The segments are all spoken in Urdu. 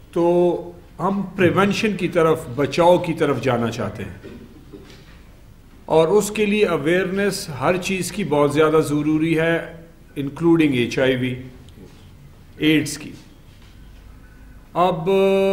تو ہم پریونشن کی طرف، بچاؤ کی طرف جانا چاہتے ہیں، اور اس کے لیے اویئرنیس ہر چیز کی بہت زیادہ ضروری ہے، انکلوڈنگ HIV ایڈز کی۔ اب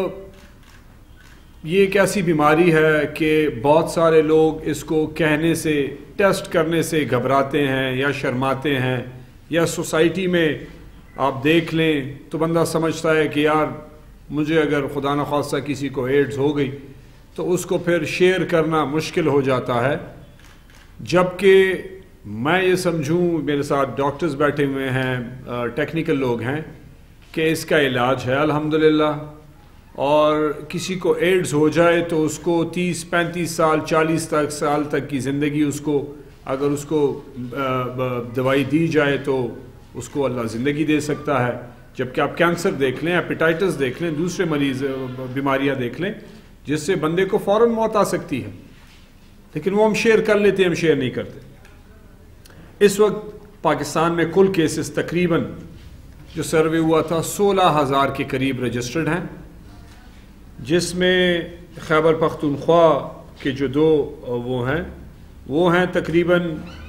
یہ ایک ایسی بیماری ہے کہ بہت سارے لوگ اس کو کہنے سے، ٹیسٹ کرنے سے گھبراتے ہیں یا شرماتے ہیں، یا سوسائٹی میں آپ دیکھ لیں تو بندہ سمجھتا ہے کہ یار مجھے اگر خدا نخواستہ کسی کو ایڈز ہو گئی تو اس کو پھر شیئر کرنا مشکل ہو جاتا ہے، جبکہ میں یہ سمجھوں، میرے ساتھ ڈاکٹرز بیٹھے ہوئے ہیں، ٹیکنیکل لوگ ہیں، کہ اس کا علاج ہے الحمدللہ، اور کسی کو ایڈز ہو جائے تو اس کو 30-35 سال 40 سال تک کی زندگی، اس کو اگر اس کو دوائی دی جائے تو اس کو اللہ زندگی دے سکتا ہے، جبکہ آپ کینسر دیکھ لیں، ہیپیٹائٹس دیکھ لیں، دوسرے مریض بیماریاں دیکھ لیں جس سے بندے کو فوراً موت آ سکتی ہے، لیکن وہ ہم شیئر کر لیتے ہیں، ہم شیئر نہیں کرتے۔ اس وقت پاکستان میں کل کیسز تقریباً جو سروے ہوا تھا 16,000 کے قریب رجسٹرڈ ہیں، جس میں خیبر پختونخوا کے جو دو وہ ہیں تقریباً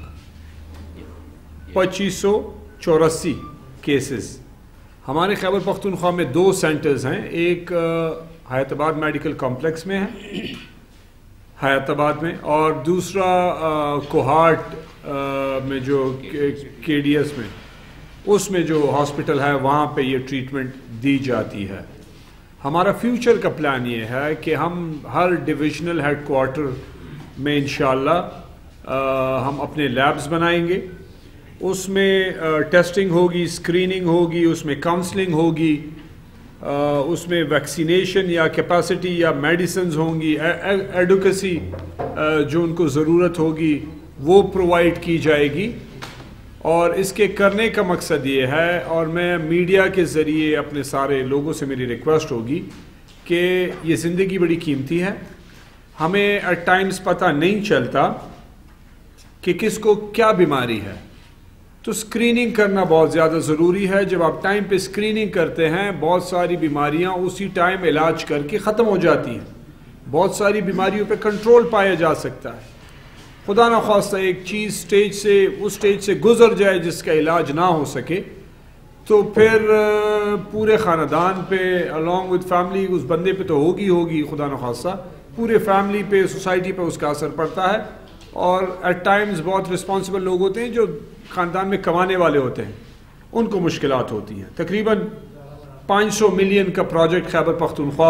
2584 کیسز۔ ہمارے خیبر پختونخوا میں 2 سینٹرز ہیں، ایک حیات آباد میڈیکل کمپلیکس میں ہے حیات آباد میں، اور دوسرا کوہاٹ میں جو KDS میں، اس میں جو ہاسپٹل ہے وہاں پہ یہ ٹریٹمنٹ دی جاتی ہے۔ ہمارا فیوچر کا پلان یہ ہے کہ ہم ہر ڈویژنل ہیڈ کوارٹر میں انشاءاللہ ہم اپنے لیبز بنائیں گے، اس میں ٹیسٹنگ ہوگی، اسکریننگ ہوگی، اس میں کاؤنسلنگ ہوگی، اس میں ویکسینیشن یا کیپیسٹی یا میڈیسنز ہوں گی، ایڈوکیسی جو ان کو ضرورت ہوگی وہ پرووائڈ کی جائے گی۔ اور اس کے کرنے کا مقصد یہ ہے، اور میں میڈیا کے ذریعے اپنے سارے لوگوں سے میری ریکویسٹ ہوگی کہ یہ زندگی بڑی قیمتی ہے، ہمیں ایٹ ٹائمز پتہ نہیں چلتا کہ کس کو کیا بیماری ہے، تو اسکریننگ کرنا بہت زیادہ ضروری ہے۔ جب آپ ٹائم پہ اسکریننگ کرتے ہیں بہت ساری بیماریاں اسی ٹائم علاج کر کے ختم ہو جاتی ہیں، بہت ساری بیماریوں پہ کنٹرول پایا جا سکتا ہے۔ خدا نخواستہ ایک چیز اس سٹیج سے گزر جائے جس کا علاج نہ ہو سکے تو پھر پورے خاندان پہ along with فیملی اس بندے پہ تو ہوگی خدا نخواستہ، پورے فیملی پہ، سوسائٹی پہ اس کا اثر پڑتا ہے، اور ایٹ ٹائمز بہت رسپانسبل لوگ ہوتے ہیں جو خاندان میں کمانے والے ہوتے ہیں، ان کو مشکلات ہوتی ہیں۔ تقریباً 500 ملین کا پروجیکٹ خیبر پختونخوا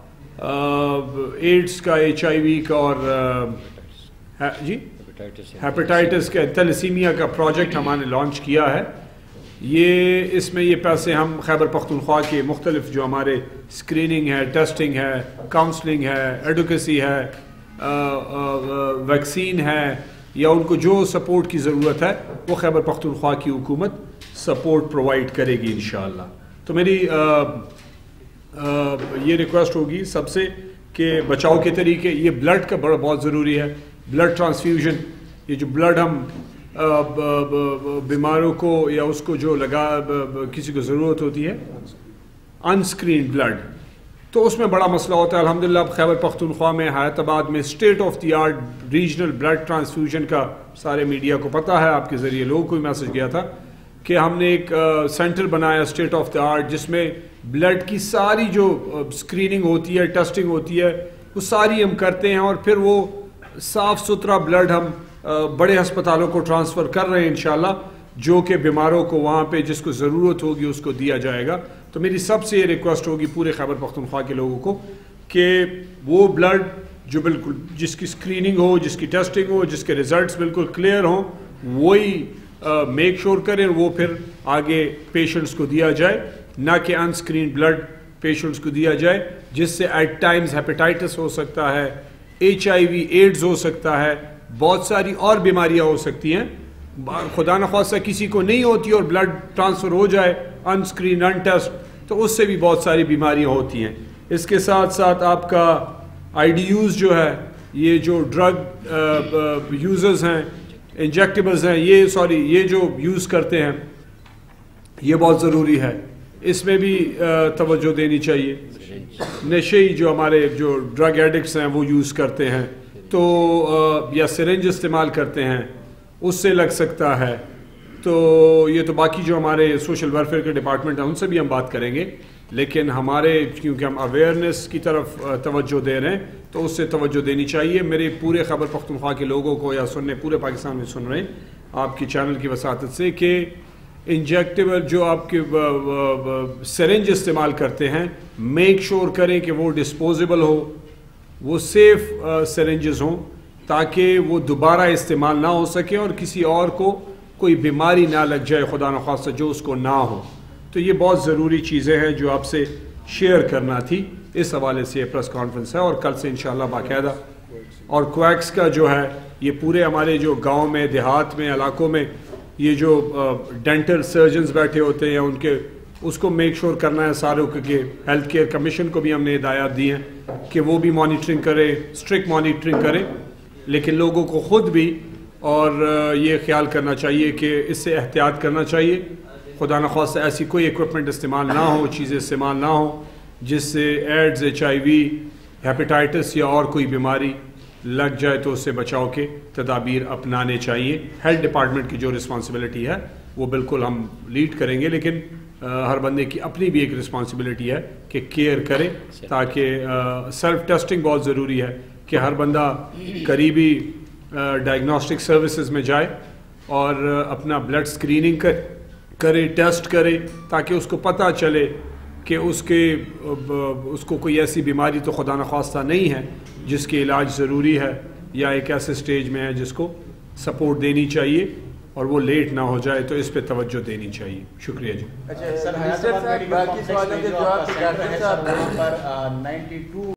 ایڈز کا، HIV کا، اور ہیپیٹائٹس کا، تیلیسیمیا کا پروجیکٹ ہم نے لانچ کیا ہے۔ اس میں یہ پیسے ہم خیبر پختونخوا کے مختلف جو ہمارے اسکریننگ ہے، ٹیسٹنگ ہے، کاؤنسلنگ ہے، ایڈوکیسی ہے، ویکسین ہے، یا ان کو جو سپورٹ کی ضرورت ہے وہ خیبر پختونخوا کی حکومت سپورٹ پرووائڈ کرے گی انشاءاللہ۔ تو میری یہ ریکویسٹ ہوگی سب سے کہ بچاؤ کے طریقے، یہ بلڈ کا بہت ضروری ہے، بلڈ ٹرانسفیوژن، یہ جو بلڈ ہم بیماروں کو یا اس کو جو کسی کو ضرورت ہوتی ہے انسکرین بلڈ، تو اس میں بڑا مسئلہ ہوتا ہے۔ الحمدللہ اب خیبر پختونخوا میں حیات آباد میں state of the art regional blood transfusion کا سارے میڈیا کو پتہ ہے، آپ کے ذریعے لوگوں کو بھی میسج گیا تھا کہ ہم نے ایک سینٹر بنایا اسٹیٹ آف دی آرٹ، جس میں بلڈ کی ساری جو اسکریننگ ہوتی ہے، ٹیسٹنگ ہوتی ہے، وہ ساری ہم کرتے ہیں، اور پھر وہ صاف ستھرا بلڈ ہم بڑے ہسپتالوں کو ٹرانسفر کر رہے ہیں انشاءاللہ، جو کہ بیماروں کو وہاں پہ جس کو ضرورت ہوگی اس کو دیا جائے گا۔ تو میری سب سے یہ ریکویسٹ ہوگی پورے خیبر پختونخوا کے لوگوں کو کہ وہ بلڈ جو بالکل جس کی اسکریننگ ہو، جس کی ٹیسٹنگ ہو، جس کے ریزلٹس بالکل کلیئر ہوں، وہی میک شور کریں، وہ پھر آگے پیشنٹس کو دیا جائے، نہ کہ ان اسکرین بلڈ پیشنٹس کو دیا جائے، جس سے ایٹ ٹائمز ہیپیٹائٹس ہو سکتا ہے، HIV ایڈز ہو سکتا ہے، بہت ساری اور بیماریاں ہو سکتی ہیں۔ خدا نخواستہ کسی کو نہیں ہوتی اور بلڈ ٹرانسفر ہو جائے ان اسکرین ان ٹیسٹ، تو اس سے بھی بہت ساری بیماریاں ہوتی ہیں۔ اس کے ساتھ ساتھ آپ کا IDUs جو ہے، یہ جو ڈرگ یوزرز ہیں، انجیکٹیبلز ہیں، یہ جو یوز کرتے ہیں، یہ بہت ضروری ہے۔ اس میں بھی توجہ دینی چاہیے. نشئی جو ہمارے جو ڈرگ ایڈکٹس ہیں وہ یوز کرتے ہیں تو یا سرنج استعمال کرتے ہیں اس سے لگ سکتا ہے. تو یہ تو باقی جو ہمارے سوشل ویلفیئر کے ڈپارٹمنٹ ہیں ان سے بھی ہم بات کریں گے, لیکن ہمارے کیونکہ ہم اویئرنیس کی طرف توجہ دے رہے ہیں تو اس سے توجہ دینی چاہیے. میرے پورے خیبر پختونخوا کے لوگوں کو یا سننے پورے پاکستان میں سن رہے ہیں آپ کی چینل کی وساطت سے کہ انجیکٹیبل جو آپ کے سرنج استعمال کرتے ہیں میک شور کریں کہ وہ ڈسپوزیبل ہو, وہ سیف سرنجز ہوں تاکہ وہ دوبارہ استعمال نہ ہو سکے اور کسی اور کو کوئی بیماری نہ لگ جائے خدا نخواستہ جو اس کو نہ ہو. تو یہ بہت ضروری چیزیں ہیں جو آپ سے شیئر کرنا تھی. اس حوالے سے یہ پریس کانفرنس ہے اور کل سے انشاءاللہ باقاعدہ اور کویکس کا جو ہے یہ پورے ہمارے جو گاؤں میں دیہات میں علاقوں میں یہ جو ڈینٹل سرجنز بیٹھے ہوتے ہیں ان کے اس کو میک شور کرنا ہے ساروں کے. ہیلتھ کیئر کمیشن کو بھی ہم نے ہدایات دی ہیں کہ وہ بھی مانیٹرنگ کرے, اسٹرکٹ مانیٹرنگ کرے, لیکن لوگوں کو خود بھی اور یہ خیال کرنا چاہیے کہ اس سے احتیاط کرنا چاہیے. خدا نخواستہ ایسی کوئی ایکوپمنٹ استعمال نہ ہو, چیزیں استعمال نہ ہوں جس سے ایڈز, HIV, ہیپیٹائٹس یا اور کوئی بیماری لگ جائے تو اس سے بچاؤ کے تدابیر اپنانے چاہیے. ہیلتھ ڈپارٹمنٹ کی جو رسپانسبلٹی ہے وہ بالکل ہم لیڈ کریں گے, لیکن ہر بندے کی اپنی بھی ایک رسپانسبلٹی ہے کہ کیئر کرے تاکہ سیلف ٹیسٹنگ بہت ضروری ہے کہ ہر بندہ قریبی ڈائگنوسٹک سروسز میں جائے اور اپنا بلڈ سکریننگ کرے, ٹیسٹ کرے تاکہ اس کو پتہ چلے کہ اس کو کوئی ایسی بیماری تو خدا نخواستہ نہیں ہے جس کے علاج ضروری ہے یا ایک ایسے سٹیج میں ہے جس کو سپورٹ دینی چاہیے اور وہ لیٹ نہ ہو جائے, تو اس پہ توجہ دینی چاہیے. شکریہ جی. اچھا سر, باقی سوالوں کے جواب